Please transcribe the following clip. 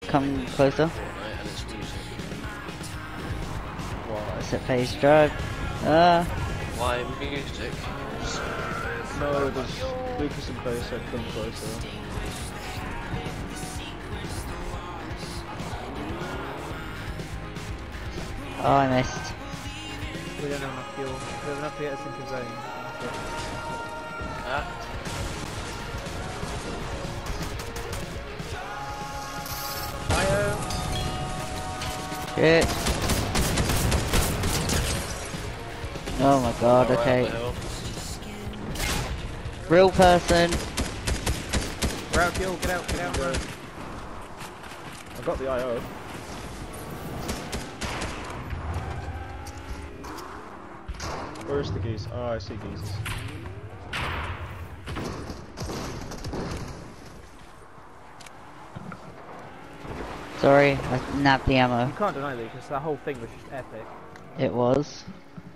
come closer. Fortnite and it's music. Why? Set phase drive. Why music? No, there's Lucas and Clay said come closer. Oh, I missed. We don't have enough fuel. We have enough to get us into zone. Ah. Shit. Oh my god, Alright, okay. well. Real person. We're out fuel, get out, run. I got the IO. Where's the geese? Oh, I see geese. Sorry, I nabbed the ammo. You can't deny Lucas, that whole thing was just epic. It was.